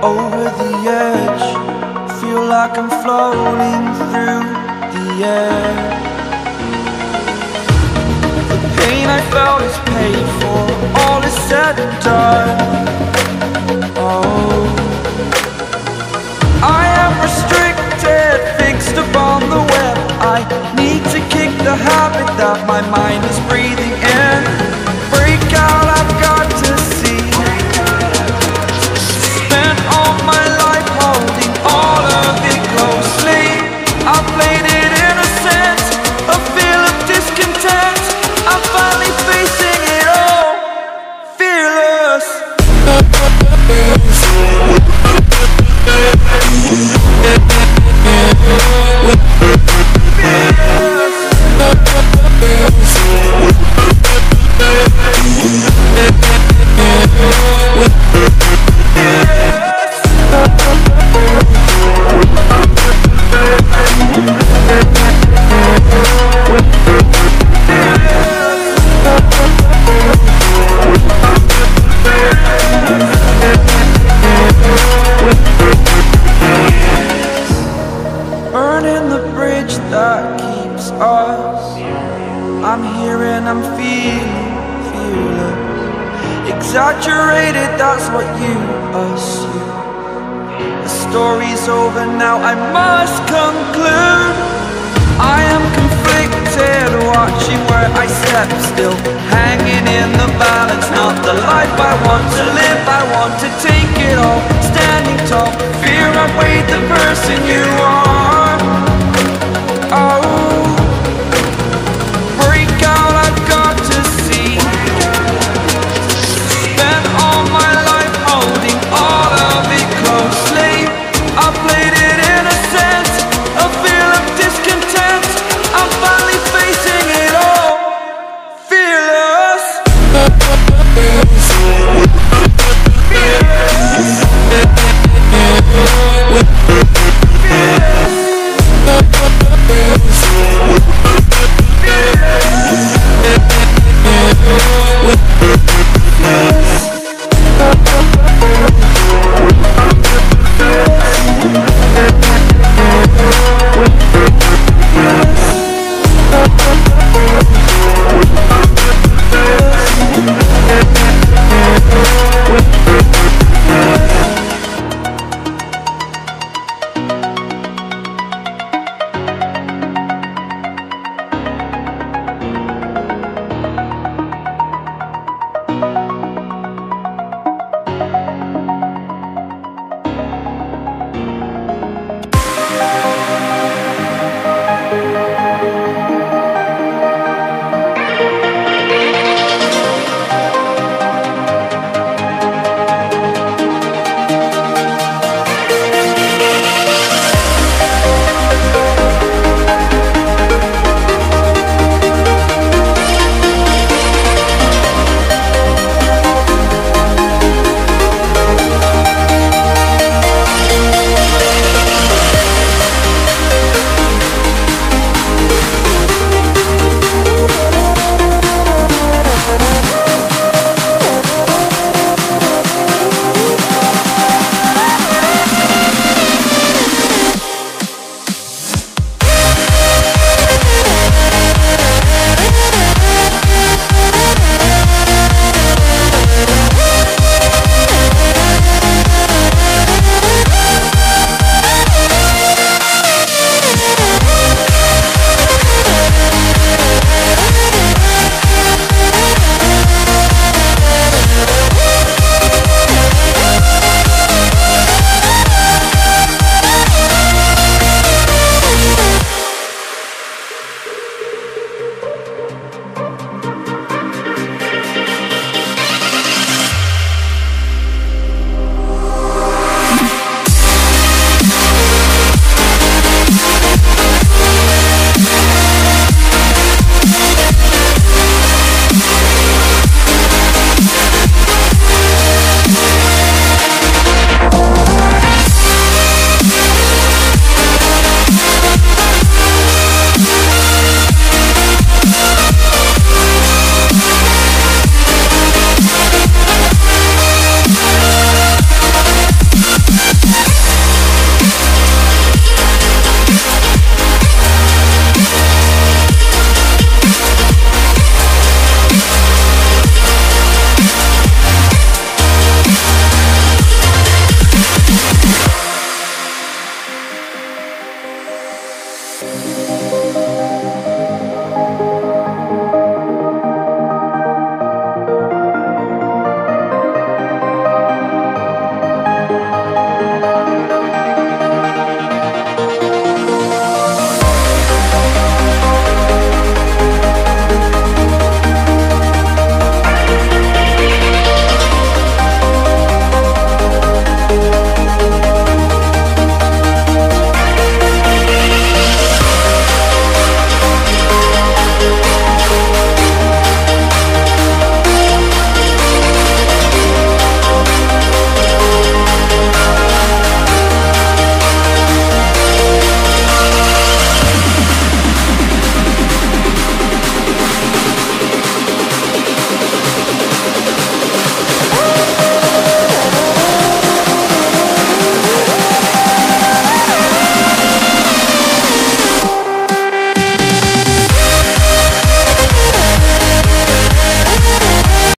over the edge. Feel like I'm floating through the air. The pain I felt is paid for, all is said and done. Oh, I am restricted, fixed upon the web. I need to kick the habit that my mind is breathing in. Break out, I've got to see. Spent all my life holding all of it closely. I played it innocent, a feel of discontent. I'm finally facing it all, fearless. Burning the bridge that keeps us. I'm here and I'm feeling fearless. Exaggerated, that's what you assume. The story's over now, I must conclude. I am conflicted, watching where I step still, hanging in the balance. Not the life I want to live, I want to take it all. Standing tall, fear I weighed the person you are.